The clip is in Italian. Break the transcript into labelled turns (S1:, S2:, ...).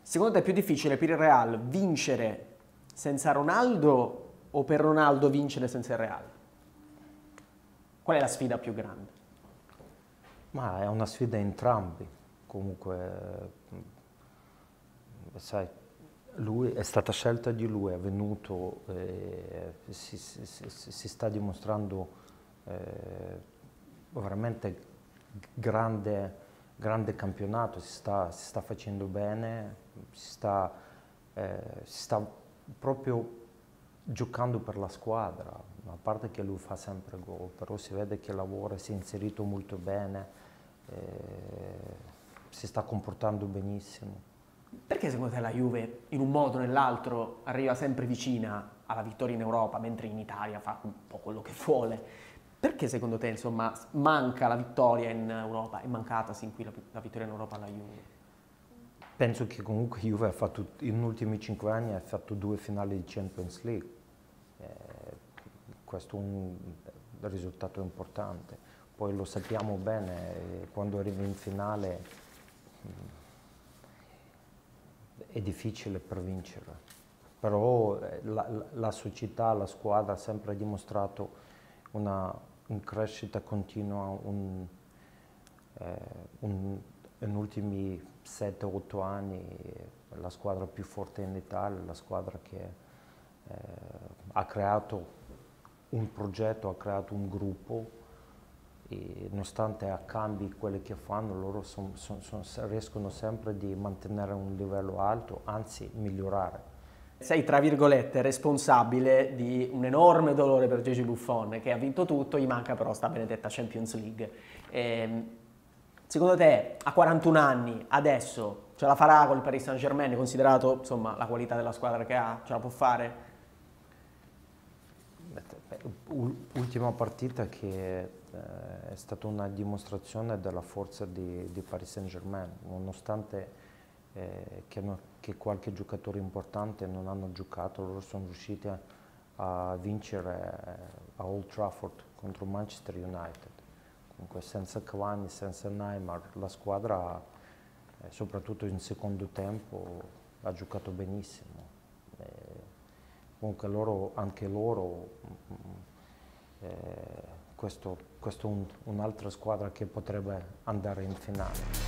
S1: Secondo te è più difficile per il Real vincere senza Ronaldo o per Ronaldo vincere senza il Real? Qual è la sfida più grande?
S2: Ma è una sfida entrambi. Comunque, sai, lui è stata scelta di lui, è venuto, si sta dimostrando veramente grande campionato, si sta facendo bene, si sta proprio giocando per la squadra, a parte che lui fa sempre gol, però si vede che lavora, si è inserito molto bene, si sta comportando benissimo.
S1: Perché secondo te la Juve, in un modo o nell'altro, arriva sempre vicina alla vittoria in Europa, mentre in Italia fa un po' quello che vuole? Perché secondo te, insomma, manca la vittoria in Europa? È mancata sin qui la vittoria in Europa alla Juve?
S2: Penso che comunque Juve ha fatto, in ultimi 5 anni ha fatto 2 finali di Champions League. Questo è un risultato importante. Poi lo sappiamo bene, quando arrivi in finale è difficile per vincere. Però la società, la squadra ha sempre dimostrato una crescita continua, negli ultimi 7-8 anni la squadra più forte in Italia, la squadra che ha creato un progetto, ha creato un gruppo e nonostante a cambi quelli che fanno, loro riescono sempre a mantenere un livello alto, anzi migliorare.
S1: Sei, tra virgolette, responsabile di un enorme dolore per Gigi Buffon, che ha vinto tutto, gli manca però sta benedetta Champions League. Secondo te, a 41 anni, adesso, ce la farà con il Paris Saint-Germain, considerato insomma, la qualità della squadra che ha? Ce la può fare?
S2: Ultima partita che è stata una dimostrazione della forza di Paris Saint-Germain, nonostante che qualche giocatore importante non hanno giocato, loro sono riusciti a vincere a Old Trafford contro Manchester United. Comunque senza Cavani, senza Neymar, la squadra, soprattutto in secondo tempo, ha giocato benissimo. Comunque anche loro, questo è un'altra squadra che potrebbe andare in finale.